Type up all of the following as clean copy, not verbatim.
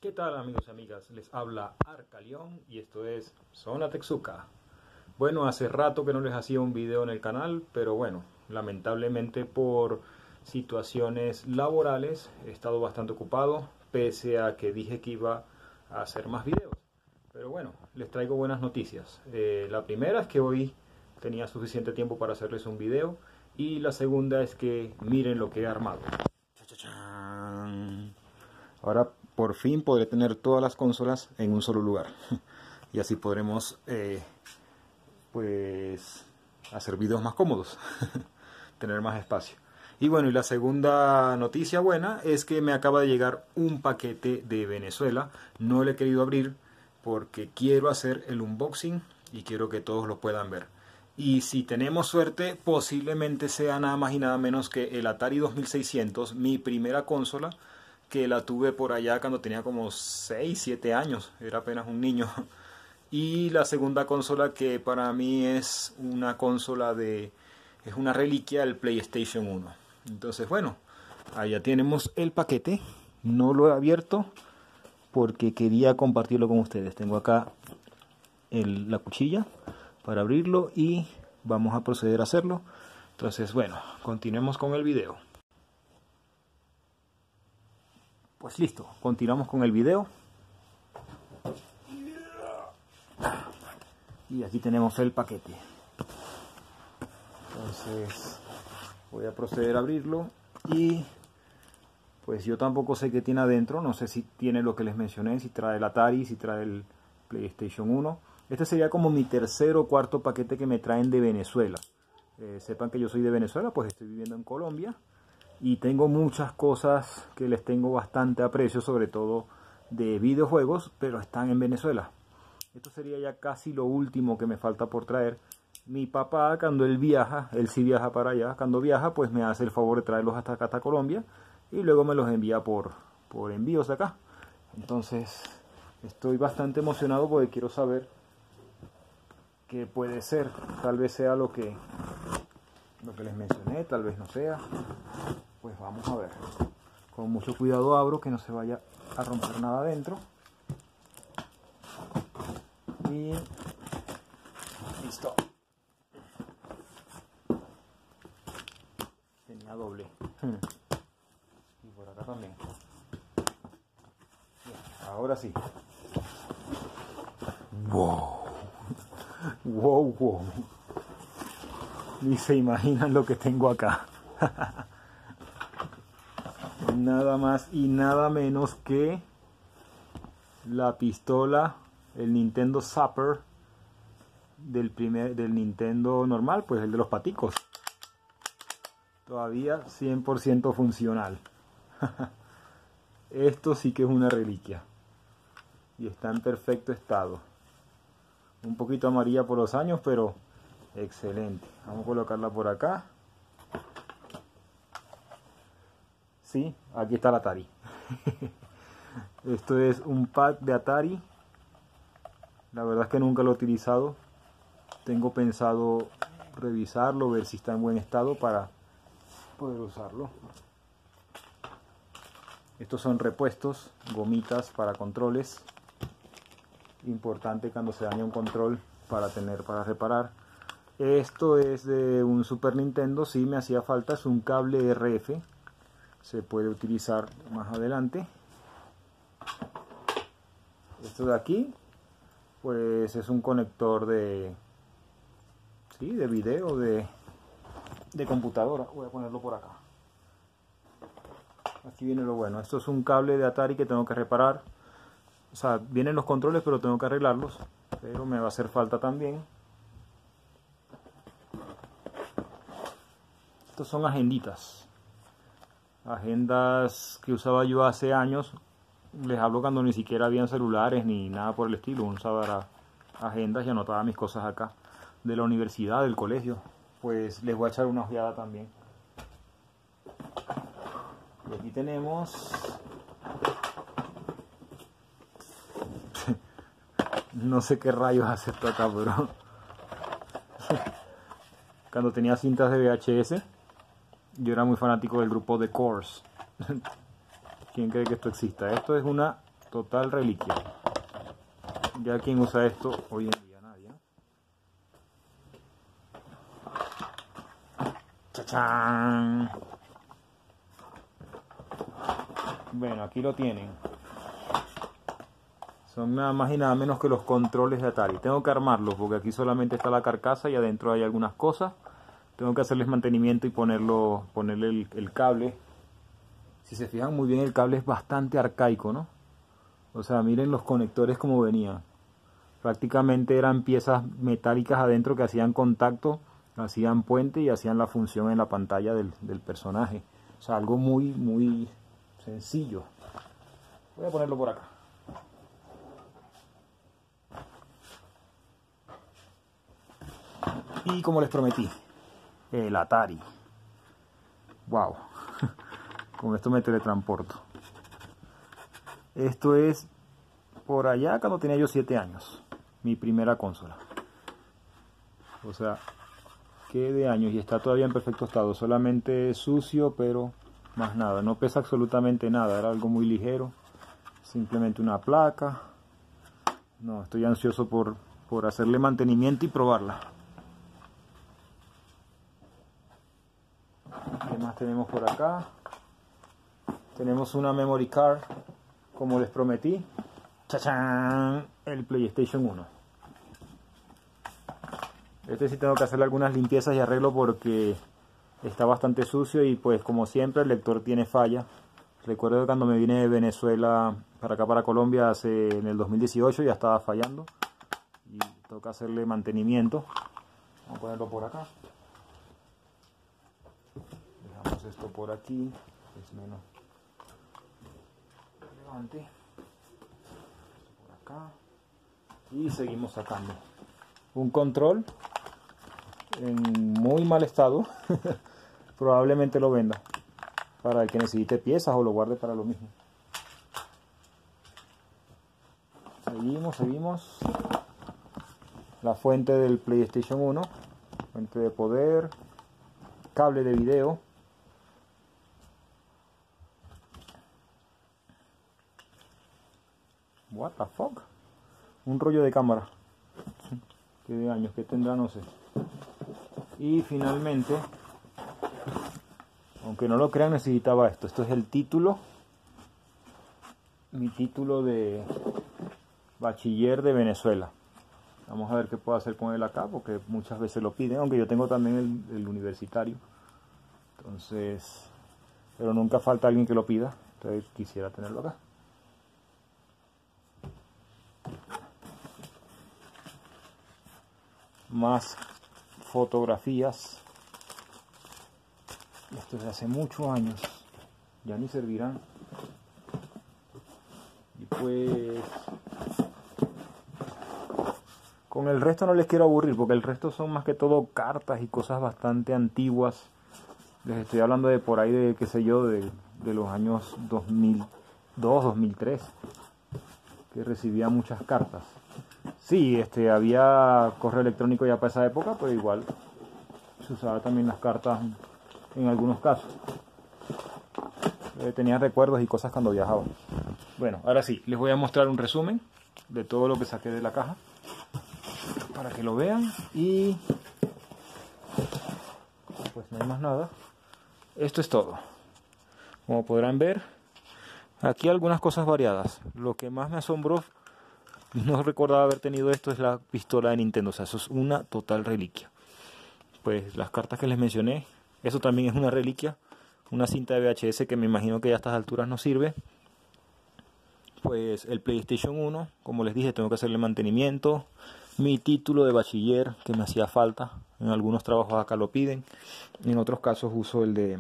¿Qué tal, amigos y amigas? Les habla Arcalión y esto es Zona Texuca. Bueno, hace rato que no les hacía un video en el canal, pero bueno, lamentablemente por situaciones laborales he estado bastante ocupado, pese a que dije que iba a hacer más videos. Pero bueno, les traigo buenas noticias. La primera es que hoy tenía suficiente tiempo para hacerles un video, y la segunda es que miren lo que he armado. ¡Chachachán! Ahora por fin podré tener todas las consolas en un solo lugar. Y así podremos pues hacer videos más cómodos. Tener más espacio. Y bueno, y la segunda noticia buena es que me acaba de llegar un paquete de Venezuela. No lo he querido abrir porque quiero hacer el unboxing y quiero que todos lo puedan ver. Y si tenemos suerte, posiblemente sea nada más y nada menos que el Atari 2600, mi primera consola, que la tuve por allá cuando tenía como 6, 7 años, era apenas un niño. Y la segunda consola que para mí es una consola es una reliquia del PlayStation 1. Entonces bueno, allá tenemos el paquete. No lo he abierto porque quería compartirlo con ustedes. Tengo acá la cuchilla para abrirlo y vamos a proceder a hacerlo. Entonces bueno, continuemos con el video. Pues listo, continuamos con el video. Y aquí tenemos el paquete. Entonces voy a proceder a abrirlo. Y pues yo tampoco sé qué tiene adentro. No sé si tiene lo que les mencioné, si trae el Atari, si trae el PlayStation 1. Este sería como mi tercer o cuarto paquete que me traen de Venezuela. Sepan que yo soy de Venezuela, pues estoy viviendo en Colombia. Y tengo muchas cosas que les tengo bastante aprecio, sobre todo de videojuegos, pero están en Venezuela. Esto sería ya casi lo último que me falta por traer. Mi papá, cuando él viaja, él sí viaja para allá, cuando viaja pues me hace el favor de traerlos hasta acá, hasta Colombia, y luego me los envía por envíos de acá. Entonces estoy bastante emocionado porque quiero saber qué puede ser. Tal vez sea lo que les mencioné, tal vez no sea. Pues vamos a ver. Con mucho cuidado abro, que no se vaya a romper nada adentro. Y listo. Tenía doble. Y por acá también. Bien, ahora sí. Wow. Wow, wow. Ni se imaginan lo que tengo acá. Nada más y nada menos que la pistola, el Nintendo Zapper del Nintendo normal, pues el de los paticos. Todavía 100% funcional. Esto sí que es una reliquia. Y está en perfecto estado. Un poquito amarilla por los años, pero excelente. Vamos a colocarla por acá. Sí, aquí está el Atari. Esto es un pack de Atari. La verdad es que nunca lo he utilizado. Tengo pensado revisarlo, ver si está en buen estado para poder usarlo. Estos son repuestos, gomitas para controles. Importante cuando se daña un control para reparar. Esto es de un Super Nintendo, sí me hacía falta, es un cable RF. Se puede utilizar más adelante. Esto de aquí pues es un conector de video, de computadora. Voy a ponerlo por acá. Aquí viene lo bueno. Esto es un cable de Atari que tengo que reparar. O sea, vienen los controles, pero tengo que arreglarlos. Pero me va a hacer falta también. Estos son agenditas. Agendas que usaba yo hace años. Les hablo cuando ni siquiera habían celulares ni nada por el estilo. Usaba agendas y anotaba mis cosas acá. De la universidad, del colegio. Pues les voy a echar una ojeada también. Y aquí tenemos... no sé qué rayos hace esto acá, pero... cuando tenía cintas de VHS, yo era muy fanático del grupo The Corrs. ¿Quién cree que esto exista? Esto es una total reliquia. Ya quien usa esto hoy en día, nadie, ¿no? ¡Chachán! Bueno, aquí lo tienen. Son nada más y nada menos que los controles de Atari. Tengo que armarlos porque aquí solamente está la carcasa y adentro hay algunas cosas. Tengo que hacerles mantenimiento y ponerle el cable. Si se fijan muy bien, el cable es bastante arcaico, ¿no? O sea, miren los conectores como venían. Prácticamente eran piezas metálicas adentro que hacían contacto, hacían puente y hacían la función en la pantalla del personaje. O sea, algo muy sencillo. Voy a ponerlo por acá. Y como les prometí, el Atari. Wow. Con esto me teletransporto. Esto es por allá cuando tenía yo 7 años. Mi primera consola. O sea, que de años y está todavía en perfecto estado. Solamente sucio, pero más nada. No pesa absolutamente nada. Era algo muy ligero. Simplemente una placa. No, estoy ansioso por hacerle mantenimiento y probarla. ¿Qué más tenemos por acá? Tenemos una memory card, como les prometí. ¡Chachán! El PlayStation 1. Este sí tengo que hacerle algunas limpiezas y arreglo porque está bastante sucio y pues como siempre el lector tiene falla. Recuerdo que cuando me vine de Venezuela para acá, para Colombia, en el 2018 ya estaba fallando. Y toca hacerle mantenimiento. Vamos a ponerlo por acá. Dejamos esto por aquí. Es menos relevante. Esto por acá. Y seguimos sacando. Un control en muy mal estado. Probablemente lo venda para el que necesite piezas o lo guarde para lo mismo. Seguimos. La fuente del PlayStation 1, fuente de poder, cable de video. What the fuck? Un rollo de cámara. ¿Qué de años? ¿Qué tendrá? No sé. Y finalmente, aunque no lo crean, necesitaba esto. Esto es el título. Mi título de bachiller de Venezuela. Vamos a ver qué puedo hacer con él acá, porque muchas veces lo piden, aunque yo tengo también el universitario. Entonces, pero nunca falta alguien que lo pida. Entonces quisiera tenerlo acá. Más fotografías. Esto es de hace muchos años. Ya ni servirán. Y pues con el resto no les quiero aburrir, porque el resto son más que todo cartas y cosas bastante antiguas. Les estoy hablando de por ahí de, qué sé yo, de los años 2002, 2003, que recibía muchas cartas. Sí, había correo electrónico ya para esa época, pero igual se usaba también las cartas en algunos casos. Tenía recuerdos y cosas cuando viajaba. Bueno, ahora sí, les voy a mostrar un resumen de todo lo que saqué de la caja para que lo vean. Y pues no hay más nada. Esto es todo. Como podrán ver, aquí algunas cosas variadas. Lo que más me asombró, no recordaba haber tenido esto, es la pistola de Nintendo. O sea, eso es una total reliquia. Pues las cartas que les mencioné, eso también es una reliquia. Una cinta de VHS que me imagino que ya a estas alturas no sirve. Pues el PlayStation 1, como les dije, tengo que hacerle mantenimiento. Mi título de bachiller que me hacía falta. En algunos trabajos acá lo piden. En otros casos uso el de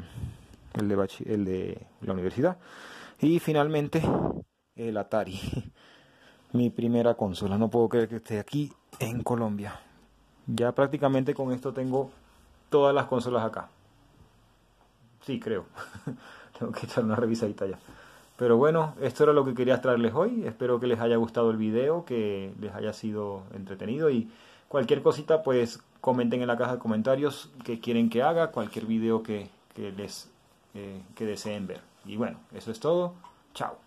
la universidad. Y finalmente el Atari. Mi primera consola. No puedo creer que esté aquí en Colombia. Ya prácticamente con esto tengo todas las consolas acá. Sí, creo. Tengo que echar una revisadita ya. Pero bueno, esto era lo que quería traerles hoy. Espero que les haya gustado el video, que les haya sido entretenido. Y cualquier cosita, pues comenten en la caja de comentarios qué quieren que haga. Cualquier video que deseen ver. Y bueno, eso es todo. Chao.